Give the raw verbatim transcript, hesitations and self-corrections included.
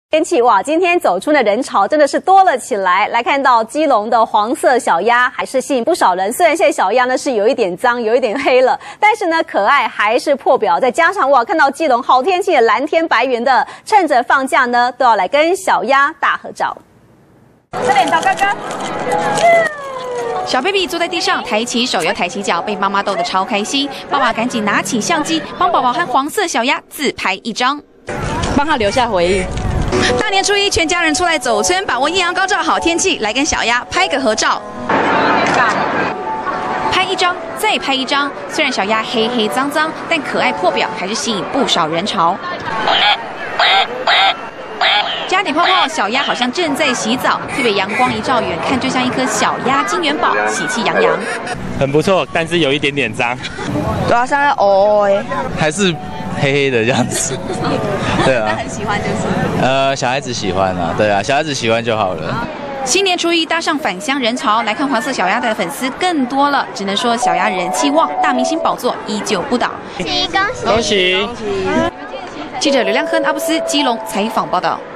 天气哇，今天走出的人潮真的是多了起来。来看到基隆的黄色小鸭，还是吸引不少人。虽然现在小鸭呢是有一点脏，有一点黑了，但是呢可爱还是破表。再加上哇，看到基隆好天气的蓝天白云的，趁着放假呢，都要来跟小鸭大合照。 快点找哥哥。 小 baby 坐在地上，抬起手又抬起脚，被妈妈逗得超开心。爸爸赶紧拿起相机，帮宝宝和黄色小鸭自拍一张， 帮他留下回忆。 大年初一，全家人出来走村，把握艳阳高照好天气，来跟小鸭拍个合照。拍一张，再拍一张。虽然小鸭黑黑脏脏，但可爱破表还是吸引不少人潮。加点泡泡，小鸭好像正在洗澡，特别阳光一照，远看就像一颗小鸭金元宝，喜气洋洋。 很不错，但是有一点点脏。 对啊，像在哦哎， 还是黑黑的这样子。对啊， 很喜欢就是。 呃，小孩子喜欢啊，对啊，小孩子喜欢就好了。 新年初一搭上返乡人潮，来看黄色小鸭的粉丝更多了。只能说小鸭人气旺，大明星宝座依旧不倒。 恭喜恭喜！ 记者刘亮亨、阿布斯基隆采访报道。